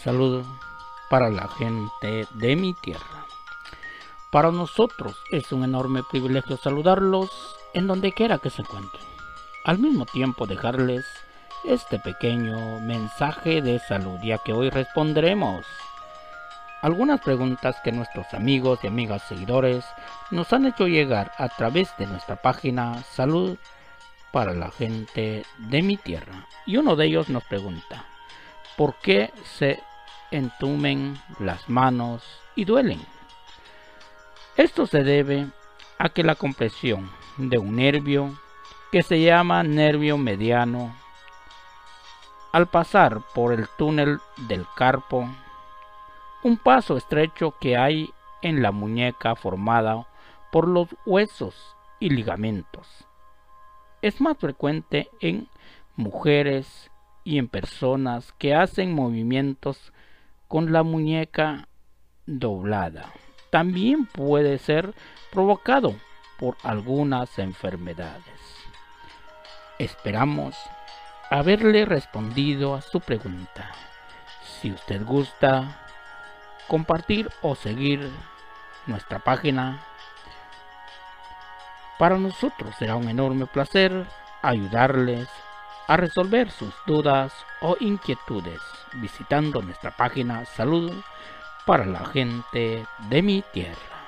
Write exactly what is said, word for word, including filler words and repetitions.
Salud para la gente de mi tierra. Para nosotros es un enorme privilegio saludarlos en donde quiera que se encuentren. Al mismo tiempo dejarles este pequeño mensaje de salud, ya que hoy responderemos algunas preguntas que nuestros amigos y amigas seguidores nos han hecho llegar a través de nuestra página Salud para la gente de mi tierra. Y uno de ellos nos pregunta: ¿por qué se entumen las manos y duelen? Esto se debe a que la compresión de un nervio que se llama nervio mediano, al pasar por el túnel del carpo, un paso estrecho que hay en la muñeca formada por los huesos y ligamentos, es más frecuente en mujeres y en personas que hacen movimientos con la muñeca doblada. También puede ser provocado por algunas enfermedades. Esperamos haberle respondido a su pregunta. Si usted gusta compartir o seguir nuestra página, para nosotros será un enorme placer ayudarles a resolver sus dudas o inquietudes visitando nuestra página Salud para la gente de mi tierra.